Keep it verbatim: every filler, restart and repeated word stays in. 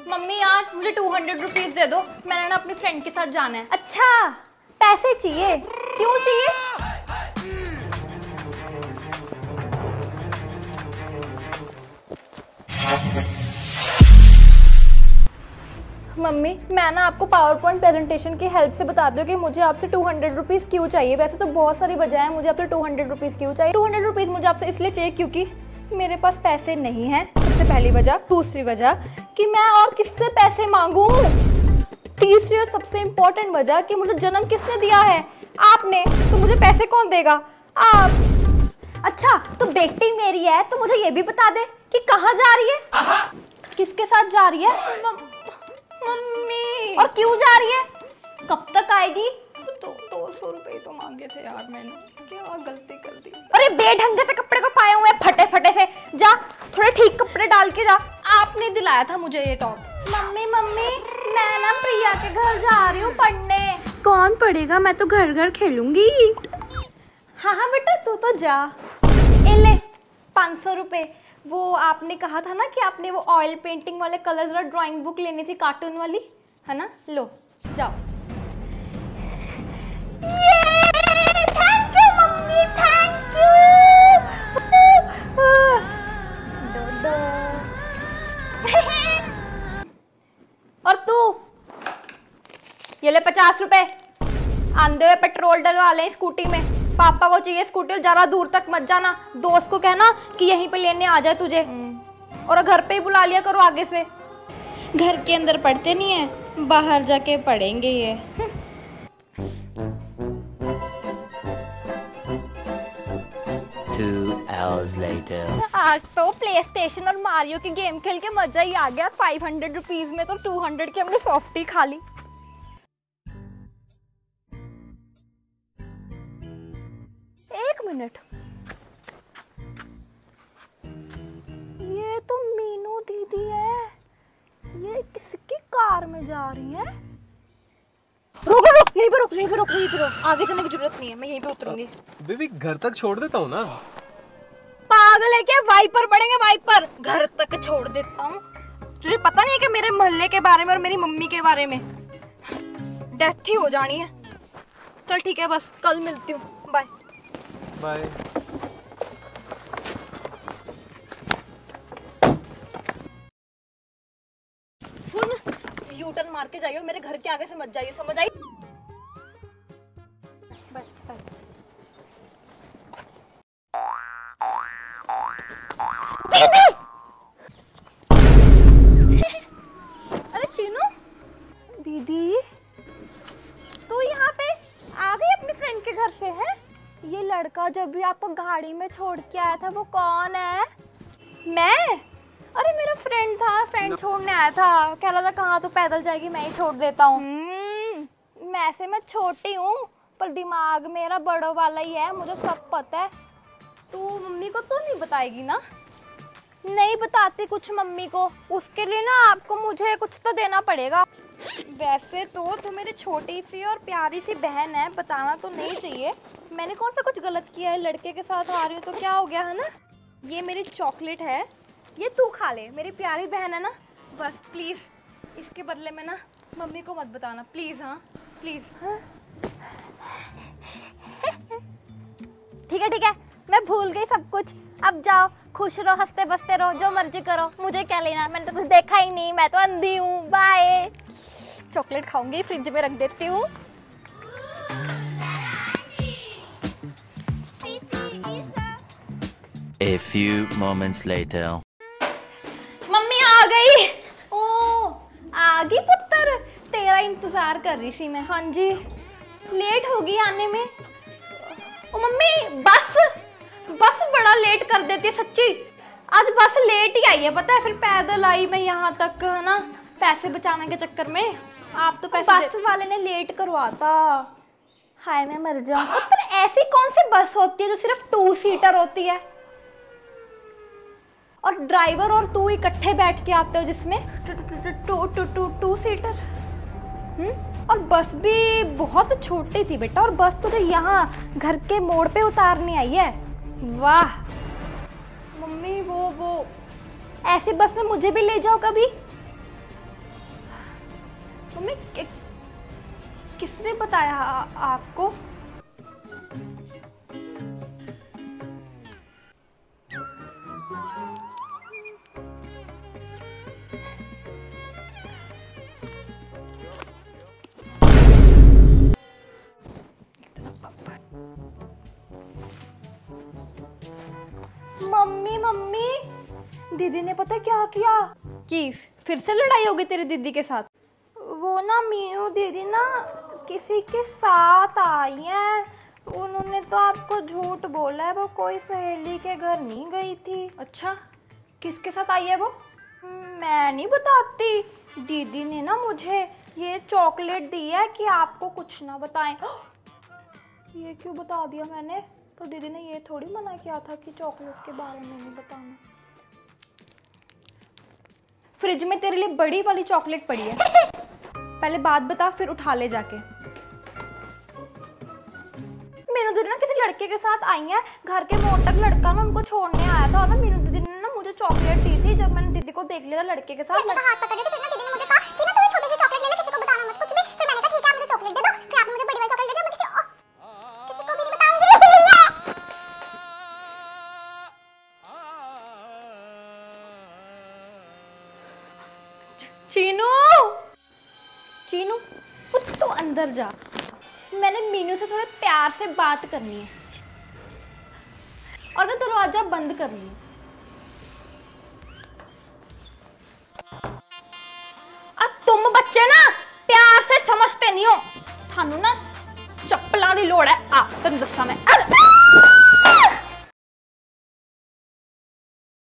Mummy यार मुझे two hundred rupees दे दो, मैंने ना अपनी फ्रेंड के साथ जाना है। अच्छा पैसे चाहिए, क्यों चाहिए? मम्मी मैं ना आपको पावर पॉइंट प्रेजेंटेशन की हेल्प से बता दूं कि मुझे आपसे टू हंड्रेड रुपीज़ क्यों चाहिए। वैसे तो बहुत सारी वजह है मुझे आपसे टू हंड्रेड रुपीज़ क्यों चाहिए। टू हंड्रेड रुपीज़ मुझे आपसे इसलिए चाहिए क्योंकि मेरे पास पैसे नहीं हैं, सबसे पहली वजह। दूसरी वजह कि मैं और किससे पैसे मांगूं। तीसरी और सबसे इम्पोर्टेंट वजह कि मुझे जन्म किसने दिया है? आपने। तो मुझे पैसे कौन देगा? आप। अच्छा तो बेटी मेरी है तो मुझे ये भी बता दे कि कहाँ जा रही है, किसके साथ जा रही है? मम्मी। और क्यों जा रही है? कब तक आएगी? दो दो सौ रुपए तो मांगे थे यार मैंने, क्या गलती कर दी। अरे बेढंगे से कपड़े को पाए हुए फटे फटे से, जा थोड़े ठीक कपड़े डाल के जा। आपने दिलाया था मुझे ये टॉप। मम्मी मम्मी मैं ना प्रिया के घर जा रही हूँ पढ़ने। कौन पढ़ेगा, मैं तो घर घर खेलूंगी। हाँ हाँ बेटा तू तो जा। ए ले पाँच सौ रुपए। वो आपने कहा था ना कि आपने वो ऑयल पेंटिंग वाले कलर्स वाला ड्राइंग बुक लेनी थी, कार्टून वाली, है ना? लो जाओ। Thank you mummy, thank you. और तू ये ले पचास रुपए, आंधे हुए पेट्रोल डलवा ले स्कूटी में। पापा को चाहिए स्कूटी, ज्यादा दूर तक मत जाना। दोस्त को कहना कि यहीं पे लेने आ जाए तुझे, और घर पे ही बुला लिया करो आगे से। घर के अंदर पढ़ते नहीं है, बाहर जाके पढ़ेंगे ये। Two hours later. आज तो प्ले स्टेशन और मारियो की गेम खेल के मजा ही आ गया। फाइव हंड्रेड रुपीज में तो टू हंड्रेड की हमने सॉफ्टी खा ली। एक मिनट, ये तो मीनू दीदी है। ये किसकी कार में जा रही है? रुक रुक यहीं पे रुक, यहीं पे रुक, यहीं पे रुक। आगे जाने की जरूरत नहीं है, मैं यहीं पे उतरूंगी। बेबी घर तक छोड़ देता हूँ ना। पागल है क्या? वाइपर पड़ेंगे वाइपर। घर तक छोड़ देता हूँ। तुझे पता नहीं है कि मेरे मोहल्ले के बारे में और मेरी मम्मी के बारे में डेथ ही हो जानी है। चल ठीक है, बस कल मिलती हूँ, बाय बाय। सुन, यू टर्न मार के जाइयो, मेरे घर के आगे से मत जाइए, समझ आई? Bye bye. दीदी! अरे चीनू दीदी, तू यहाँ पे आ गई अपनी फ्रेंड के घर से है? ये लड़का जब भी आपको गाड़ी में छोड़ के आया था वो कौन है? मैं? अरे मेरा फ्रेंड था, फ्रेंड छोड़ने आया था। कह रहा था कहाँ तो पैदल जाएगी, मैं ही छोड़ देता हूँ। मैं से मैं छोटी हूँ पर दिमाग मेरा बड़ों वाला ही है, मुझे सब पता है। तू मम्मी को तो नहीं बताएगी ना? नहीं बताती कुछ मम्मी को, उसके लिए ना आपको मुझे कुछ तो देना पड़ेगा। वैसे तो तू मेरी छोटी सी और प्यारी सी बहन है, बताना तो नहीं चाहिए। मैंने कौन सा कुछ गलत किया है? लड़के के साथ आ रही हूँ तो क्या हो गया, है ना? ये मेरी चॉकलेट है, ये तू खा ले, मेरी प्यारी बहन है ना। बस प्लीज़ इसके बदले में ना मम्मी को मत बताना प्लीज़। हाँ प्लीज़। हाँ ठीक है ठीक है, मैं भूल गई सब कुछ। अब जाओ, खुश रहो, हंसते बसते रहो, जो मर्जी करो, मुझे क्या लेना? मैंने तो कुछ देखा ही नहीं, मैं तो अंधी हूँ। बाय। चॉकलेट खाऊंगी, फ्रिज में रख देती हूँ। A few moments later. Mummy आ गई। ओ आ गई पुत्र, तेरा इंतजार कर रही थी मैं। हाँ जी, लेट होगी आने में। ओ मम्मी बस बस बड़ा लेट कर देती है सच्ची। आज बस लेट ही आई है, पता है? फिर पैदल आई मैं यहाँ तक, है ना, पैसे बचाने के चक्कर में। आप तो पैसे बस वाले ने लेट करवाता। हाय मैं मर जाऊँ। पर ऐसी कौन सी बस होती है जो सिर्फ टू सीटर होती है और ड्राइवर और तू इकट्ठे बैठ के आते हो, जिसमें two two two two seater? हम्म, और बस भी बहुत छोटी थी बेटा, और बस तुझे यहाँ घर के मोड़ पे उतारनी आई है। वाह मम्मी, वो वो ऐसी बस में मुझे भी ले जाओ कभी। मम्मी कि- किसने बताया आ, आपको? मम्मी मम्मी, दीदी ने पता क्या किया? कि फिर से लड़ाई होगी तेरी दीदी के साथ? वो ना मीनू दीदी ना किसी के साथ आई है। उन्होंने तो आपको झूठ बोला है, वो कोई सहेली के घर नहीं गई थी। अच्छा, किसके साथ आई है वो? मैं नहीं बताती। दीदी ने ना मुझे ये चॉकलेट दी है कि आपको कुछ ना बताएं। ये क्यों बता दिया मैंने? तो दीदी ने ये थोड़ी मना किया था कि चॉकलेट के बारे में नहीं बताना। फ्रिज में तेरे लिए बड़ी वाली चॉकलेट पड़ी है। पहले बात बता, फिर उठा ले जाके। मीनू दीदी ना किसी लड़के के साथ आई है। घर के मोटक लड़का ना उनको छोड़ने आया था और ना मीनू दीदी ने ना मुझे चॉकलेट दी थी। जब मैंने दीदी को देख लिया था लड़के के साथ, लड़के का हाथ पकड़ रही थी, फिर ना दीदी ने मुझे कहा कि ना तुम्हें छोटी सी चॉकलेट ले ले, किसी को बताना मत कुछ भी। फिर मैंने कहा ठीक है, आप मुझे चॉकलेट दे दो। फिर आपने मुझे बड़ी वाली चॉकलेट दे दी, मैं किसी और किसी को भी नहीं बताऊंगी। चीनू, चीनू, तू अंदर जा। मैंने मीनू से थोड़े प्यार से बात करनी है और ना दरवाजा बंद कर ली। अब तुम बच्चे ना प्यार से समझते नहीं हो। थानू ना चप्पलां दी लोड़ है। आ तेन दसा मैं।